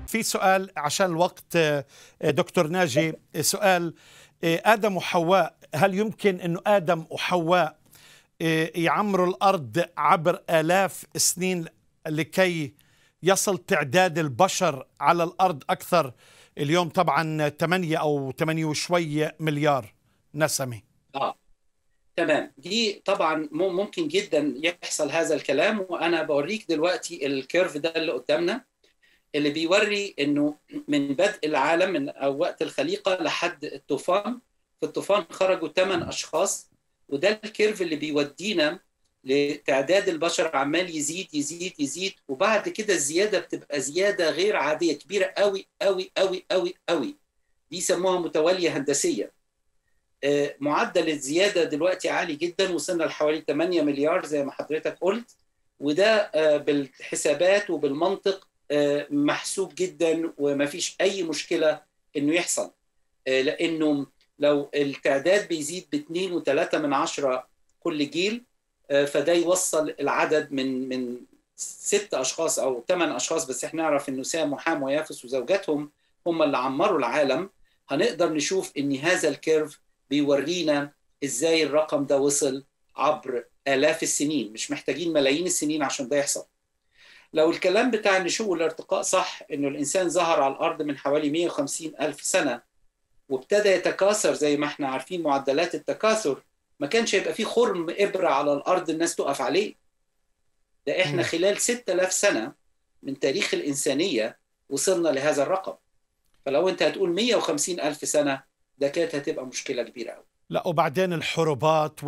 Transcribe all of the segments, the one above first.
في سؤال عشان الوقت، دكتور ناجي، سؤال: آدم وحواء، هل يمكن أنه آدم وحواء يعمروا الأرض عبر آلاف السنين لكي يصل تعداد البشر على الأرض أكثر؟ اليوم طبعا 8 أو 8 وشوي مليار نسمة. تمام. دي طبعا ممكن جدا يحصل هذا الكلام، وأنا بوريك دلوقتي الكيرف ده اللي قدامنا، اللي بيوري انه من بدء العالم من أو وقت الخليقه لحد الطوفان. في الطوفان خرجوا 8 اشخاص، وده الكيرف اللي بيودينا لتعداد البشر عمال يزيد يزيد يزيد، وبعد كده الزياده بتبقى زياده غير عاديه كبيره قوي قوي قوي قوي قوي. دي يسموها متواليه هندسيه. معدل الزياده دلوقتي عالي جدا، وصلنا لحوالي 8 مليار زي ما حضرتك قلت، وده بالحسابات وبالمنطق محسوب جدا، وما فيش اي مشكله انه يحصل، لانه لو التعداد بيزيد ب2.3 كل جيل، فده يوصل العدد من 6 اشخاص او 8 اشخاص بس. احنا نعرف انه سام وحام ويافس وزوجاتهم هم اللي عمروا العالم. هنقدر نشوف ان هذا الكيرف بيورينا ازاي الرقم ده وصل عبر آلاف السنين، مش محتاجين ملايين السنين عشان ده يحصل. لو الكلام بتاع النشوء والارتقاء صح، انه الانسان ظهر على الارض من حوالي 150 الف سنه وابتدى يتكاثر زي ما احنا عارفين معدلات التكاثر، ما كانش يبقى فيه خرم ابره على الارض الناس تقف عليه. ده احنا خلال 6000 سنه من تاريخ الانسانيه وصلنا لهذا الرقم. فلو انت هتقول 150 الف سنه، ده كانت هتبقى مشكله كبيره قوي. لا، وبعدين الحروبات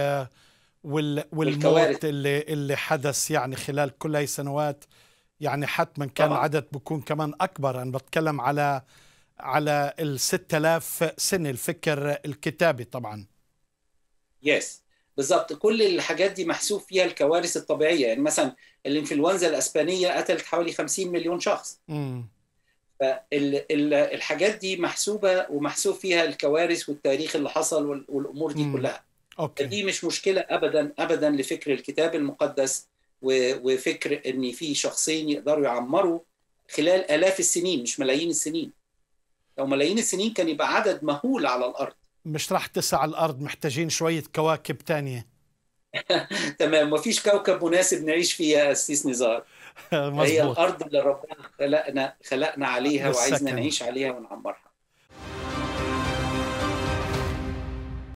والموت اللي حدث يعني خلال كل هاي السنوات، يعني حتما كان طبعا العدد بيكون كمان أكبر. أنا بتكلم على 6000 سنة، الفكر الكتابي طبعا. يس بالضبط. كل الحاجات دي محسوب فيها الكوارث الطبيعية. يعني مثلا الإنفلونزا الأسبانية قتلت حوالي 50 مليون شخص. فالحاجات دي محسوبة، ومحسوب فيها الكوارث والتاريخ اللي حصل والأمور دي كلها. دي مش مشكلة أبدا أبدا لفكر الكتاب المقدس، وفكر إن في شخصين يقدروا يعمروا خلال آلاف السنين مش ملايين السنين. لو ملايين السنين كان يبقى عدد مهول على الأرض. مش راح تسع الأرض، محتاجين شوية كواكب تانية. تمام، مفيش كوكب مناسب نعيش فيه يا أسيس نزار. هي الأرض اللي ربنا خلقنا عليها وعايزنا نعيش عليها ونعمرها.